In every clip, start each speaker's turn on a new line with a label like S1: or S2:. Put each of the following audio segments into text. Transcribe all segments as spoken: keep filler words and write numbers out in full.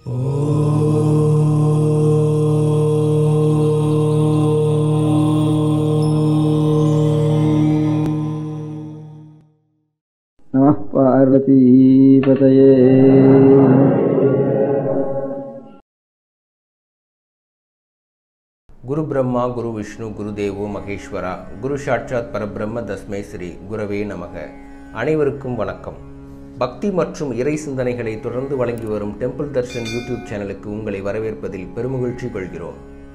S1: நமः பார்வதி பதயே.
S2: குரு பிரம்மா குரு விஷ்ணு குரு தேவோ மகேஸ்வரா குரு சாட்சாத் பரபிரம்ம தஸ்மை ஸ்ரீ குரவே நமக. அனைவருக்கும் வணக்கம். பக்தி மற்றும் இறை சிந்தனைகளை தொடர்ந்து வழங்கி வரும் டெம்பிள் தர்ஷன் யூடியூப் சேனலுக்கு உங்களை வரவேற்பதில் பெருமகிழ்ச்சி கொள்கிறோம்.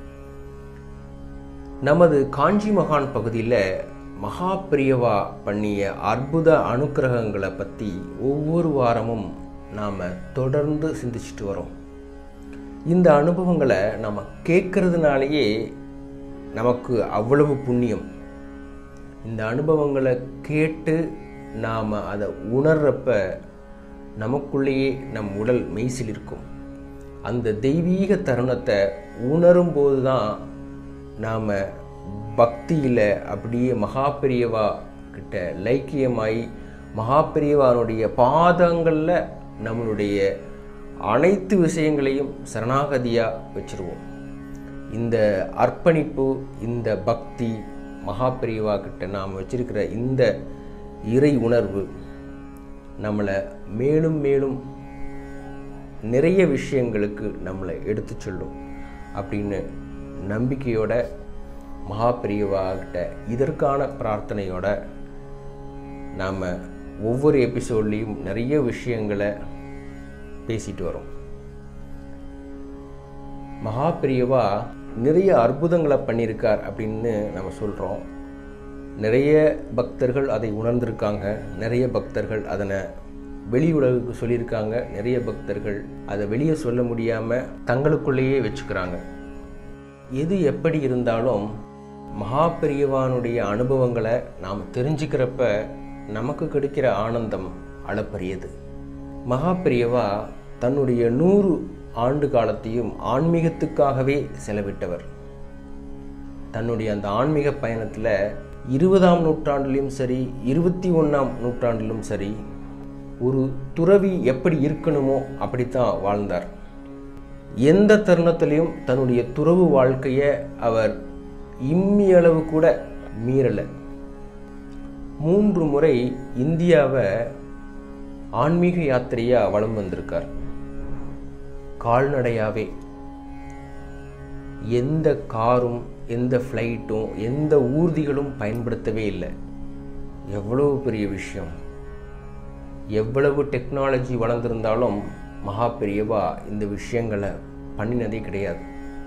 S2: நமது காஞ்சி மகான் பகுதியில் மகா பிரியவா பண்ணிய அற்புத அனுக்கிரகங்களை பற்றி ஒவ்வொரு வாரமும் நாம் தொடர்ந்து சிந்திச்சுட்டு வரோம். இந்த அனுபவங்களை நம்ம கேட்கறதுனாலேயே நமக்கு அவ்வளவு புண்ணியம். இந்த அனுபவங்களை கேட்டு நாம் அதை உணர்றப்ப நமக்குள்ளேயே நம் உடல் மெய்சில் இருக்கும். அந்த தெய்வீக தருணத்தை உணரும்போது தான் நாம் பக்தியில் அப்படியே மகாபெரியவா கிட்ட லைக்கியமாய் மகாபெரியவானுடைய பாதங்களில் நம்மளுடைய அனைத்து விஷயங்களையும் சரணாகதியாக வச்சுருவோம். இந்த அர்ப்பணிப்பு, இந்த பக்தி, மகாபெரியவா கிட்ட நாம் வச்சிருக்கிற இந்த இறை உணர்வு நம்மளை மேலும் மேலும் நிறைய விஷயங்களுக்கு நம்மளை எடுத்து சொல்லும் அப்படின்னு நம்பிக்கையோட மகாபெரியவா கிட்ட இதற்கான பிரார்த்தனையோட நாம் ஒவ்வொரு எபிசோட்லேயும் நிறைய விஷயங்களை பேசிட்டு வரோம். மகாபெரியவா நிறைய அற்புதங்களை பண்ணியிருக்கார் அப்படின்னு நம்ம சொல்கிறோம். நிறைய பக்தர்கள் அதை உணர்ந்திருக்காங்க, நிறைய பக்தர்கள் அதனை வெளி உலகுக்கு சொல்லியிருக்காங்க, நிறைய பக்தர்கள் அதை வெளியே சொல்ல முடியாமல் தங்களுக்குள்ளேயே வச்சுக்கிறாங்க. எது எப்படி இருந்தாலும் மகாபெரியவானுடைய அனுபவங்களை நாம் தெரிஞ்சுக்கிறப்ப நமக்கு கிடைக்கிற ஆனந்தம் அளப்பரியது. மகாபெரியவா தன்னுடைய நூறு ஆண்டு காலத்தையும் ஆன்மீகத்துக்காகவே செலவிட்டவர். தன்னுடைய அந்த ஆன்மீக பயணத்தில் இருபதாம் நூற்றாண்டிலும் சரி, இருபத்தி ஒன்றாம் நூற்றாண்டிலும் சரி, ஒரு துறவி எப்படி இருக்கணுமோ அப்படித்தான் வாழ்ந்தார். எந்த தருணத்திலையும் தன்னுடைய துறவு வாழ்க்கையை அவர் இம்மியளவு கூட மீறலை. மூன்று முறை இந்தியாவை ஆன்மீக யாத்திரையாக வலம் வந்திருக்கார். கால்நடையாகவே, எந்த காரும் எந்த ஃப்ளைட்டும் எந்த ஊர்திகளும் பயன்படுத்தவே இல்லை. எவ்வளவு பெரிய விஷயம்! எவ்வளவு டெக்னாலஜி வளர்ந்திருந்தாலும் மகாபெரியவா இந்த விஷயங்களை பண்ணினதே கிடையாது.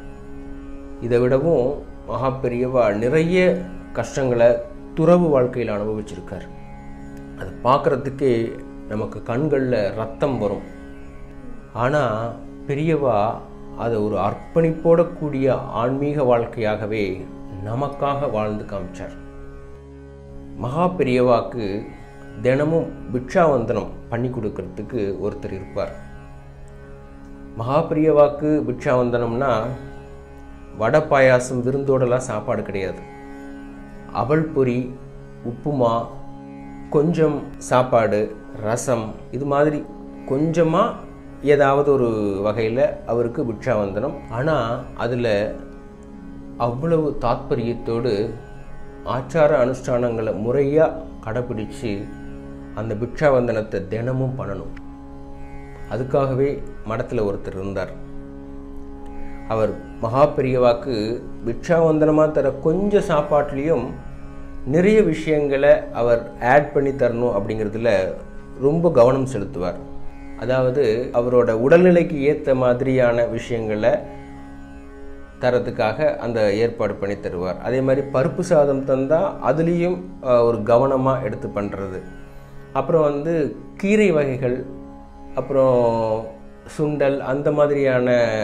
S2: இதை விடவும் மகாபெரியவா நிறைய கஷ்டங்களை துறவு வாழ்க்கையில் அனுபவிச்சிருக்கார். அது பார்க்குறதுக்கே நமக்கு கண்களில் ரத்தம் வரும். ஆனால் பெரியவா அதை ஒரு அர்ப்பணிப்போட கூடிய ஆன்மீக வாழ்க்கையாகவே நமக்காக வாழ்ந்து காமிச்சார். மகாபெரியவாக்கு தினமும் பிக்ஷாவந்தனம் பண்ணி கொடுக்கறதுக்கு ஒருத்தர் இருப்பார். மகாபெரியவாக்கு பிக்ஷாவந்தனம்னா வடை பாயாசம் விருந்தோடலாம் சாப்பாடு கிடையாது. அவல் பொரி, உப்புமா, கொஞ்சம் சாப்பாடு, ரசம், இது மாதிரி கொஞ்சமாக ஏதாவது ஒரு வகையில் அவருக்கு பிக்ஷாவந்தனம். ஆனால் அதில் அவ்வளவு தாத்பரியத்தோடு ஆச்சார அனுஷ்டானங்களை முறையாக கடைப்பிடித்து அந்த பிக்ஷாவந்தனத்தை தினமும் பண்ணணும். அதுக்காகவே மடத்தில் ஒருத்தர் இருந்தார். அவர் மகாபெரியவாக்கு பிக்ஷாவந்தனமாக தர கொஞ்சம் சாப்பாட்லேயும் நிறைய விஷயங்களை அவர் ஆட் பண்ணி தரணும் அப்படிங்கிறதுல ரொம்ப கவனம் செலுத்துவார். அதாவது அவரோட உடல்நிலைக்கு ஏற்ற மாதிரியான விஷயங்களை தரத்துக்காக அந்த ஏற்பாடு பண்ணி தருவார். அதே மாதிரி பருப்பு சாதம் தந்தால் அதுலேயும் ஒரு கவனமாக எடுத்து பண்ணுறது. அப்புறம் வந்து கீரை வகைகள், அப்புறம் சுண்டல், அந்த மாதிரியான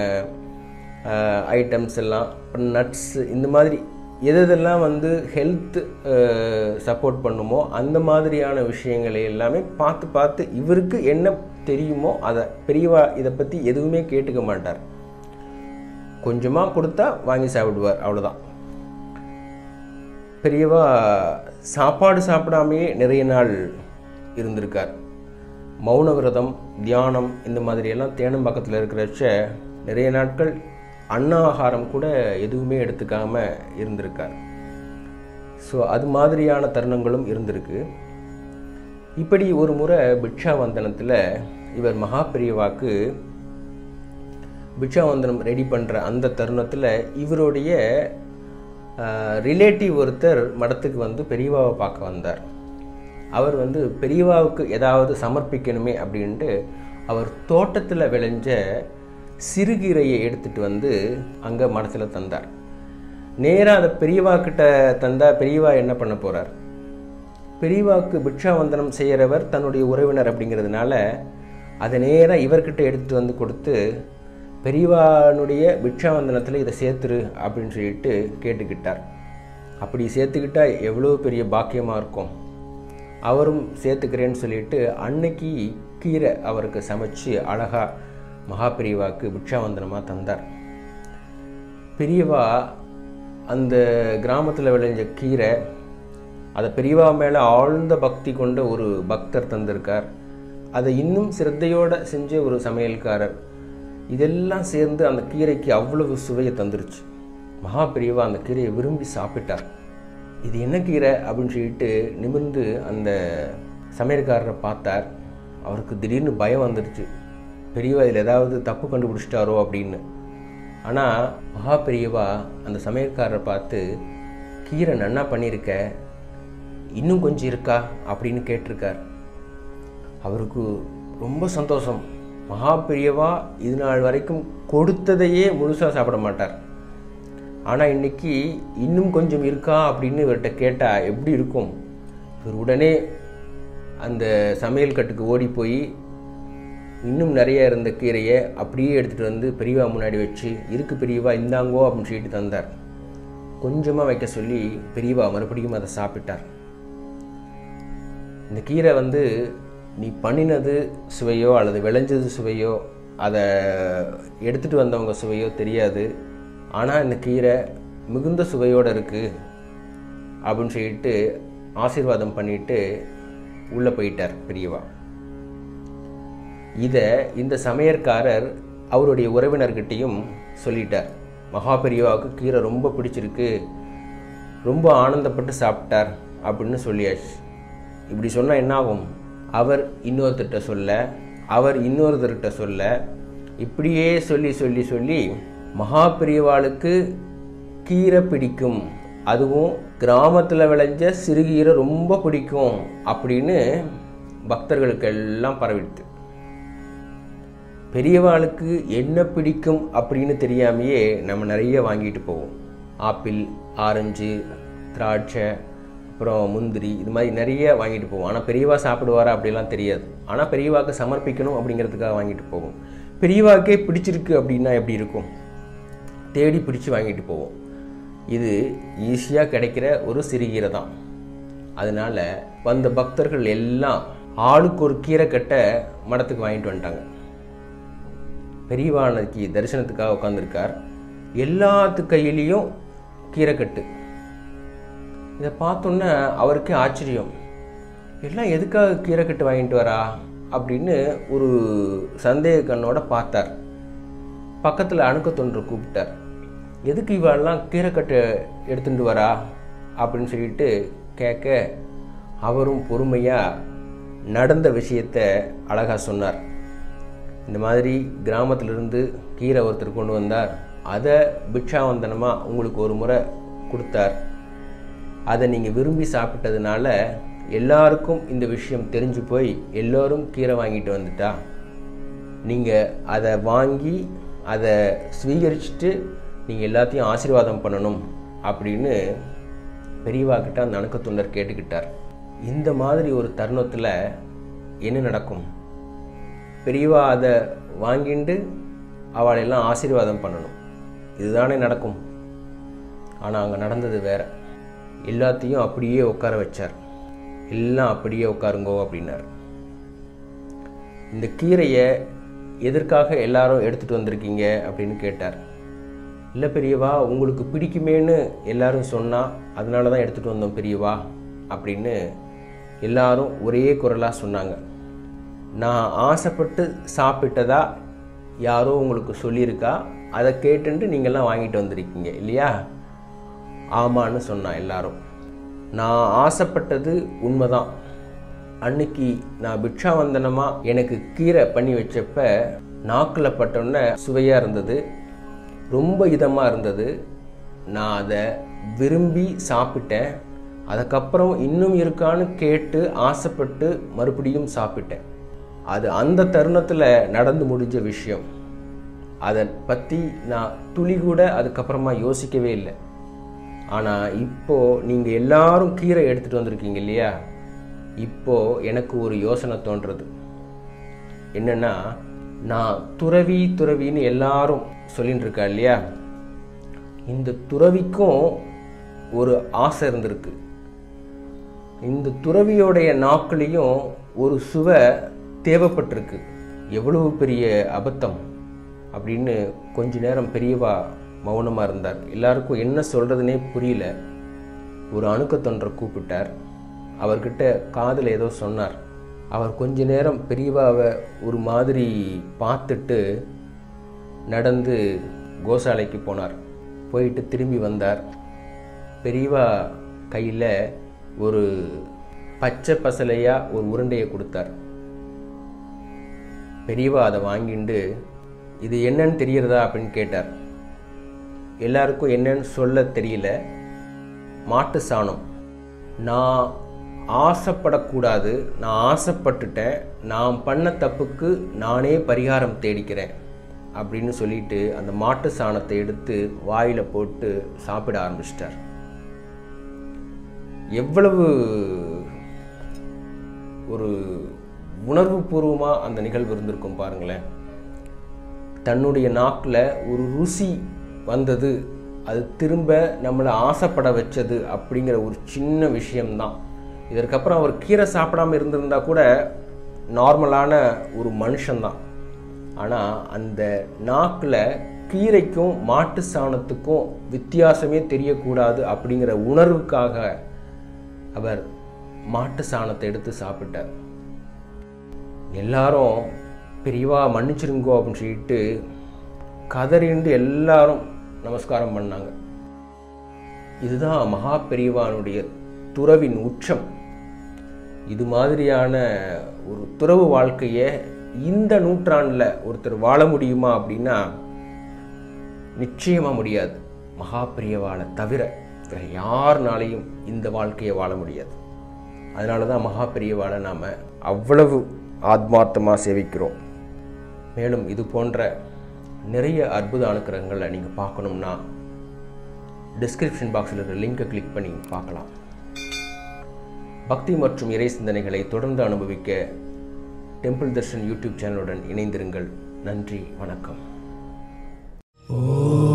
S2: ஐட்டம்ஸ் எல்லாம், நட்ஸ், இந்த மாதிரி எதெல்லாம் வந்து ஹெல்த் சப்போர்ட் பண்ணுமோ அந்த மாதிரியான விஷயங்களை எல்லாமே பார்த்து பார்த்து இவருக்கு என்ன தெரியுமோ அதை பெரியவா இதை பற்றி எதுவுமே கேட்டுக்க மாட்டார். கொஞ்சமாக கொடுத்தா வாங்கி சாப்பிடுவார், அவ்வளோதான். பெரியவா சாப்பாடு சாப்பிடாமையே நிறைய நாள் இருந்திருக்கார். மௌன விரதம், தியானம் இந்த மாதிரியெல்லாம் தேனம்பாக்கத்தில் இருக்கிறச்ச நிறைய நாட்கள் அன்ன ஆகாரம் கூட எதுவுமே எடுத்துக்காமல் இருந்திருக்கார். ஸோ அது மாதிரியான தருணங்களும் இருந்திருக்கு. இப்படி ஒரு முறை பிக்ஷாவந்தனத்தில் இவர் மகா பெரியவாக்கு பிக்ஷாவந்தனம் ரெடி பண்ணுற அந்த தருணத்தில் இவருடைய ரிலேட்டிவ் ஒருத்தர் மடத்துக்கு வந்து பெரியவாவை பார்க்க வந்தார். அவர் வந்து பெரியவாவுக்கு ஏதாவது சமர்ப்பிக்கணுமே அப்படின்ட்டு அவர் தோட்டத்தில் விளைஞ்ச சிறுகீரையை எடுத்துகிட்டு வந்து அங்கே மடத்தில் தந்தார். நேராக அதை பெரியவாக்கிட்ட தந்தால் பெரியவா என்ன பண்ண போகிறார்? பெரியவாவுக்கு பிக்ஷாவந்தனம் செய்கிறவர் தன்னுடைய உறவினர் அப்படிங்கிறதுனால அதை நேராக இவர்கிட்ட எடுத்துகிட்டு வந்து கொடுத்து பெரியவானுடைய பிக்ஷாவந்தனத்தில் இதை சேர்த்துரு அப்படின்னு சொல்லிட்டு கேட்டுக்கிட்டார். அப்படி சேர்த்துக்கிட்டால் எவ்வளோ பெரிய பாக்கியமாக இருக்கும். அவரும் சேர்த்துக்கிறேன்னு சொல்லிட்டு அன்னைக்கு கீரை அவருக்கு சமைச்சு அழகாக மகா பெரியவாக்கு பிக்ஷாவந்தனமாக தந்தார். பெரியவா அந்த கிராமத்தில் விளைஞ்ச கீரை அதை பெரியவா மேலே ஆழ்ந்த பக்தி கொண்ட ஒரு பக்தர் தந்திருக்கார். அதை இன்னும் சிரத்தையோடு செஞ்ச ஒரு சமையல்காரர். இதெல்லாம் சேர்ந்து அந்த கீரைக்கு அவ்வளவு சுவையை தந்துருச்சு. மகா பெரியவா அந்த கீரையை விரும்பி சாப்பிட்டார். இது என்ன கீரை அப்படின்னு சொல்லிட்டு நிமிர்ந்து அந்த சமையல்காரரை பார்த்தார். அவருக்கு திடீர்னு பயம் வந்துடுச்சு, பெரியவா இதில் ஏதாவது தப்பு கண்டுபிடிச்சிட்டாரோ அப்படின்னு. ஆனால் மகா பெரியவா அந்த சமையல்காரரை பார்த்து, கீரை நன்னா பண்ணியிருக்க, இன்னும் கொஞ்சம் இருக்கா அப்படின்னு கேட்டிருக்கார். அவருக்கு ரொம்ப சந்தோஷம். மகா பெரியவா இது நாள் வரைக்கும் கொடுத்ததையே முழுசாக சாப்பிட மாட்டார். ஆனால் இன்றைக்கி இன்னும் கொஞ்சம் இருக்கா அப்படின்னு இவர்கிட்ட கேட்டால் எப்படி இருக்கும்? இவர் உடனே அந்த சமையல் கட்டுக்கு ஓடி போய் இன்னும் நிறைய இருந்த கீரையை அப்படியே எடுத்துகிட்டு வந்து பெரியவா முன்னாடி வச்சு, இருக்கு பெரியவா இந்தாங்கோ அப்படின்னு சொல்லிட்டு தந்தார். கொஞ்சமாக வைக்க சொல்லி பெரியவா மறுபடியும் அதை சாப்பிட்டார். இந்த கீரை வந்து நீ பண்ணினது சுவையோ அல்லது விளைஞ்சது சுவையோ அதை எடுத்துகிட்டு வந்தவங்க சுவையோ தெரியாது, ஆனால் இந்த கீரை மிகுந்த சுவையோடு இருக்குது அப்படின்னு சொல்லிட்டு ஆசீர்வாதம் பண்ணிட்டு உள்ளே போயிட்டார் பெரியவா. இதை இந்த சமையற்காரர் அவருடைய உறவினர்கிட்டையும் சொல்லிட்டார். மகா பெரியவாவுக்கு கீரை ரொம்ப பிடிச்சிருக்கு, ரொம்ப ஆனந்தப்பட்டு சாப்பிட்டார் அப்படின்னு சொல்லியாச்சு. இப்படி சொன்னால் என்ன ஆகும்? அவர் இன்னொருத்தர்கிட்ட சொல்ல, அவர் இன்னொருத்தர்கிட்ட சொல்ல, இப்படியே சொல்லி சொல்லி சொல்லி மகா பெரியவாளுக்கு கீரை பிடிக்கும், அதுவும் கிராமத்தில் விளைஞ்ச சிறுகீரை ரொம்ப பிடிக்கும் அப்படின்னு பக்தர்களுக்கு எல்லாம் பரவிடுது. பெரியவாளுக்கு என்ன பிடிக்கும் அப்படின்னு தெரியாமையே நம்ம நிறைய வாங்கிட்டு போவோம். ஆப்பிள், ஆரஞ்சு, திராட்சை, அப்புறம் முந்திரி, இது மாதிரி நிறைய வாங்கிட்டு போவோம். ஆனால் பெரியவா சாப்பிடுவாரா அப்படிலாம் தெரியாது. ஆனால் பெரியவாக்கு சமர்ப்பிக்கணும் அப்படிங்கிறதுக்காக வாங்கிட்டு போவோம். பெரியவாக்கே பிடிச்சிருக்கு அப்படின்னா எப்படி இருக்கும்? தேடி பிடிச்சி வாங்கிட்டு போவோம். இது ஈஸியாக கிடைக்கிற ஒரு சிறுகீரை தான். அதனால் வந்த பக்தர்கள் எல்லாம் ஆளுக்கு ஒரு கீரை கட்டை மடத்துக்கு வாங்கிட்டு வந்துட்டாங்க. பெரியவா அன்னைக்கு தரிசனத்துக்காக உட்காந்துருக்கார். எல்லாத்து கையிலையும் கீரைக்கட்டு. இதை பார்த்தோன்னே அவருக்கே ஆச்சரியம். எல்லாம் எதுக்காக கீரைக்கட்டு வாங்கிட்டு வரா அப்படின்னு ஒரு சந்தேக கண்ணோட பார்த்தார். பக்கத்தில் அணுக்க தொன்று கூப்பிட்டார். எதுக்கு இவெல்லாம் கீரைக்கட்டை எடுத்துகிட்டு வரா அப்படின்னு சொல்லிட்டு கேட்க, அவரும் பொறுமையாக நடந்த விஷயத்தை அழகாக சொன்னார். இந்த மாதிரி கிராமத்திலிருந்து கீரை ஒருத்தர் கொண்டு வந்தார், அதை பிக்ஷாவந்தனமாக உங்களுக்கு ஒரு முறை கொடுத்தார். அதை நீங்கள் விரும்பி சாப்பிட்டதுனால எல்லாருக்கும் இந்த விஷயம் தெரிஞ்சு போய் எல்லோரும் கீரை வாங்கிட்டு வந்துட்டா. நீங்கள் அதை வாங்கி அதை ஸ்வீகரிச்சுட்டு நீங்கள் எல்லாத்தையும் ஆசீர்வாதம் பண்ணணும் அப்படின்னு பெரியவாக்கிட்ட அந்த அணுக்கத்தொண்டர் கேட்டுக்கிட்டார். இந்த மாதிரி ஒரு தருணத்தில் என்ன நடக்கும்? பெரியவா அதை வாங்கிட்டு அவளையெல்லாம் ஆசீர்வாதம் பண்ணணும், இதுதானே நடக்கும். ஆனால் அங்கே நடந்தது வேற. எல்லாத்தையும் அப்படியே உட்கார வச்சார். எல்லாம் அப்படியே உட்காருங்கோ அப்படின்னார். இந்த கீரையை எதற்காக எல்லாரும் எடுத்துகிட்டு வந்திருக்கீங்க அப்படின்னு கேட்டார். இல்லை பெரியவா, உங்களுக்கு பிடிக்குமேன்னு எல்லாரும் சொன்னால் அதனால தான் எடுத்துகிட்டு வந்தோம் பெரியவா அப்படின்னு எல்லாரும் ஒரே குரலாக சொன்னாங்க. நான் ஆசைப்பட்டு சாப்பிட்டதா யாரோ உங்களுக்கு சொல்லியிருக்கா, அதை கேட்டுட்டு நீங்கள்லாம் வாங்கிட்டு வந்திருக்கீங்க இல்லையா? ஆமான்னு சொன்னான் எல்லாரும். நான் ஆசைப்பட்டது உண்மைதான். அன்னைக்கு நான் பிக்ஷா வந்தனமாக எனக்கு கீரை பண்ணி வச்சப்ப நாக்கில் பட்டோன்னே சுவையாக இருந்தது, ரொம்ப இதமாக இருந்தது. நான் அதை விரும்பி சாப்பிட்டேன். அதுக்கப்புறம் இன்னும் இருக்கான்னு கேட்டு ஆசைப்பட்டு மறுபடியும் சாப்பிட்டேன். அது அந்த தருணத்தில் நடந்து முடிஞ்ச விஷயம். அதை பற்றி நான் துளி கூட அதுக்கப்புறமா யோசிக்கவே இல்லை. ஆனால் இப்போது நீங்கள் எல்லாரும் கீரை எடுத்துகிட்டு வந்திருக்கீங்க இல்லையா? இப்போது எனக்கு ஒரு யோசனை தோன்றுறது. என்னென்னா, நான் துறவி துறவின்னு எல்லாரும் சொல்லிட்டு இருக்கா இல்லையா? இந்த துறவிக்கும் ஒரு ஆசை இருந்திருக்கு. இந்த துறவியோடைய நாக்குலேயும் ஒரு சுவை தேவைப்பட்டிருக்கு. எவ்வளவு பெரிய அபத்தம் அப்படின்னு கொஞ்ச நேரம் பெரியவா மௌனமாக இருந்தார். எல்லாருக்கும் என்ன சொல்கிறதுனே புரியல. ஒரு அணுக்கத்தொன்றை கூப்பிட்டார். அவர்கிட்ட காதில் ஏதோ சொன்னார். அவர் கொஞ்ச நேரம் பெரியவாவை ஒரு மாதிரி பார்த்துட்டு நடந்து கோசாலைக்கு போனார். போயிட்டு திரும்பி வந்தார். பெரியவா கையில் ஒரு பச்சை பசலையாக ஒரு உருண்டையை கொடுத்தார். பெரியவா அதை வாங்கிட்டு இது என்னன்னு தெரியறதா அப்படின்னு கேட்டார். எல்லாருக்கும் என்னன்னு சொல்ல தெரியல. மாட்டு சாணம். நான் ஆசைப்படக்கூடாது, நான் ஆசைப்பட்டுட்டேன், நான் பண்ண தப்புக்கு நானே பரிகாரம் தேடிக்கிறேன் அப்படின்னு சொல்லிட்டு அந்த மாட்டு சாணத்தை எடுத்து வாயில் போட்டு சாப்பிட ஆரம்பிச்சிட்டார். எவ்வளவு ஒரு உணர்வு பூர்வமாக அந்த நிகழ்வு இருந்திருக்கும் பாருங்களேன். தன்னுடைய நாக்கில் ஒரு ருசி வந்தது, அது திரும்ப நம்மளை ஆசைப்பட வச்சது அப்படிங்கிற ஒரு சின்ன விஷயம்தான். இதற்கப்புறம் அவர் கீரை சாப்பிடாமல் இருந்திருந்தா கூட நார்மலான ஒரு மனுஷன்தான். ஆனால் அந்த நாக்கில் கீரைக்கும் மாட்டு சாணத்துக்கும் வித்தியாசமே தெரியக்கூடாது அப்படிங்கிற உணர்வுக்காக அவர் மாட்டு சாணத்தை எடுத்து சாப்பிட்டார். எல்லாரும் பெரியவா மன்னிச்சிருங்கோ அப்படின்னு சொல்லிட்டு கதறிண்டு எல்லாரும் நமஸ்காரம் பண்ணாங்க. இதுதான் மகா பெரியவானுடைய துறவின் உச்சம். இது மாதிரியான ஒரு துறவு வாழ்க்கையை இந்த நூற்றாண்டில் ஒருத்தர் வாழ முடியுமா அப்படின்னா நிச்சயமாக முடியாது. மகா பெரியவாளை தவிர வேறு யாருனாலையும் இந்த வாழ்க்கையை வாழ முடியாது. அதனால தான் மகா பெரியவாளை நாம் அவ்வளவு ஆத்மார்த்தமாக சேவிக்கிறோம். மேலும் இது போன்ற நிறைய அற்புத அனுக்கிரகங்களை நீங்கள் பார்க்கணும்னா டிஸ்கிரிப்ஷன் பாக்ஸில் இருக்கிற லிங்கை கிளிக் பண்ணி பார்க்கலாம். பக்தி மற்றும் இறை சிந்தனைகளை தொடர்ந்து அனுபவிக்க டெம்பிள் தர்ஷன் யூடியூப் சேனலுடன் இணைந்திருங்கள். நன்றி, வணக்கம்.